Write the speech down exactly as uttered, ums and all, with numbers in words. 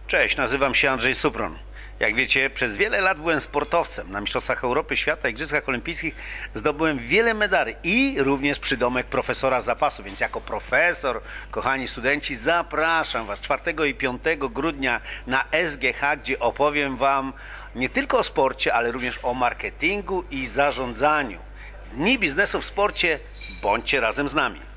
Cześć, nazywam się Andrzej Supron. Jak wiecie, przez wiele lat byłem sportowcem. Na Mistrzostwach Europy, Świata, Igrzyskach Olimpijskich zdobyłem wiele medali i również przydomek profesora zapasu. Więc jako profesor, kochani studenci, zapraszam Was czwartego i piątego grudnia na S G H, gdzie opowiem Wam nie tylko o sporcie, ale również o marketingu i zarządzaniu. Dni biznesu w sporcie, bądźcie razem z nami.